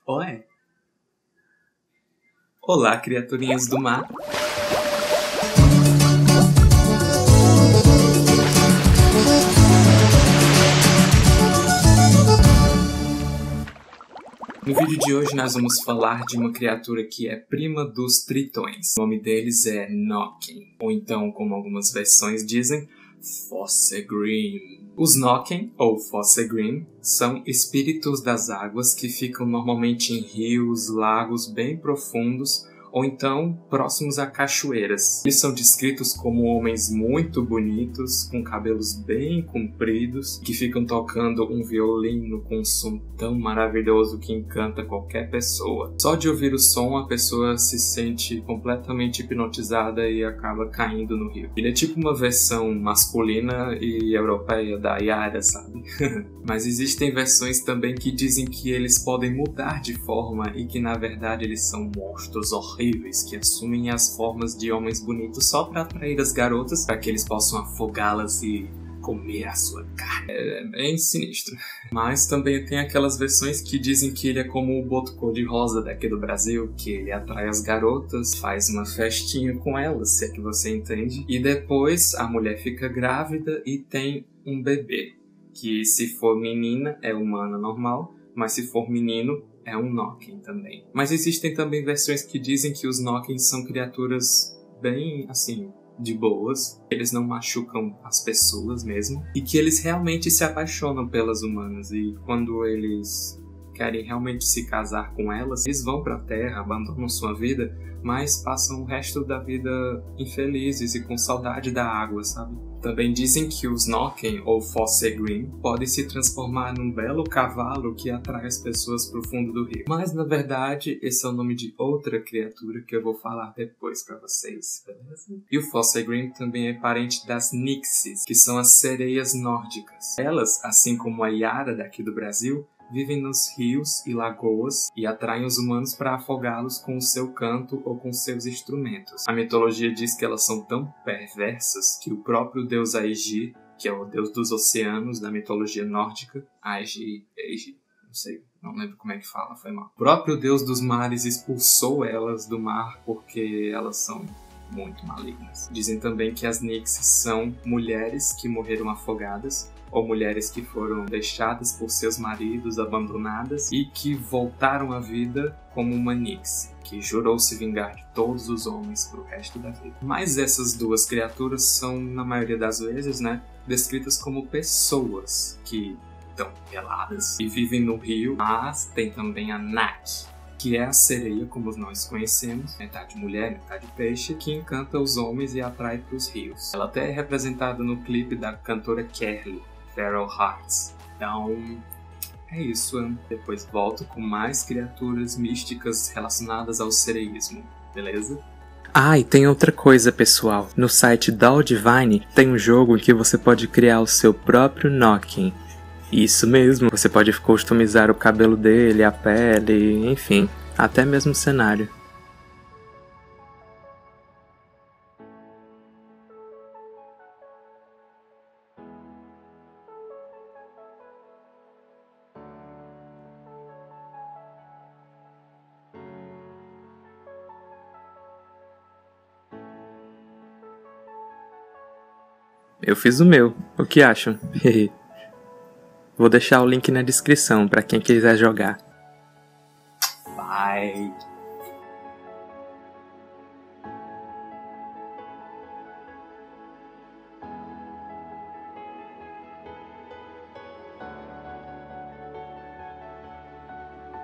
Ué? Olá, criaturinhas do mar. No vídeo de hoje nós vamos falar de uma criatura que é prima dos tritões. O nome deles é Nokken, ou então, como algumas versões dizem, Fossegrim. Os Nokken, ou Fossegrim, são espíritos das águas que ficam normalmente em rios, lagos bem profundos, ou então próximos a cachoeiras. Eles são descritos como homens muito bonitos, com cabelos bem compridos, que ficam tocando um violino com um som tão maravilhoso que encanta qualquer pessoa. Só de ouvir o som, a pessoa se sente completamente hipnotizada e acaba caindo no rio. Ele é tipo uma versão masculina e europeia da Yara, sabe? Mas existem versões também que dizem que eles podem mudar de forma e que na verdade eles são monstros horríveis que assumem as formas de homens bonitos só para atrair as garotas, para que eles possam afogá-las e comer a sua carne. É bem sinistro. Mas também tem aquelas versões que dizem que ele é como o boto cor-de-rosa daqui do Brasil, que ele atrai as garotas, faz uma festinha com elas, se é que você entende, e depois a mulher fica grávida e tem um bebê, que se for menina é humana normal, mas se for menino é um Nokken também. Mas existem também versões que dizem que os Nokken são criaturas bem, assim, de boas. Eles não machucam as pessoas mesmo. E que eles realmente se apaixonam pelas humanas. E quando eles querem realmente se casar com elas, eles vão pra terra, abandonam sua vida, mas passam o resto da vida infelizes e com saudade da água, sabe? Também dizem que os Nokken, ou Fossegrim, podem se transformar num belo cavalo que atrai as pessoas pro fundo do rio. Mas, na verdade, esse é o nome de outra criatura que eu vou falar depois pra vocês, beleza? E o Fossegrim também é parente das Nixies, que são as sereias nórdicas. Elas, assim como a Yara daqui do Brasil, vivem nos rios e lagoas e atraem os humanos para afogá-los com o seu canto ou com seus instrumentos. A mitologia diz que elas são tão perversas que o próprio deus Aegir, que é o deus dos oceanos da mitologia nórdica, Aegir, não sei, não lembro como é que fala, foi mal. O próprio deus dos mares expulsou elas do mar porque elas são muito malignas. Dizem também que as Nixies são mulheres que morreram afogadas, ou mulheres que foram deixadas por seus maridos, abandonadas, e que voltaram à vida como uma Nixie, que jurou se vingar de todos os homens pro resto da vida. Mas essas duas criaturas são, na maioria das vezes, descritas como pessoas que estão peladas e vivem no rio, mas tem também a Nak, que é a sereia como nós conhecemos, metade mulher, metade peixe, que encanta os homens e atrai para os rios. Ela até é representada no clipe da cantora Kerli, Feral Hearts. Então, é isso. Depois volto com mais criaturas místicas relacionadas ao sereísmo, beleza? Ah, e tem outra coisa, pessoal. No site Doll Divine tem um jogo em que você pode criar o seu próprio Nokken. Isso mesmo, você pode customizar o cabelo dele, a pele, enfim, até mesmo o cenário. Eu fiz o meu, o que acham? Vou deixar o link na descrição para quem quiser jogar. Bye!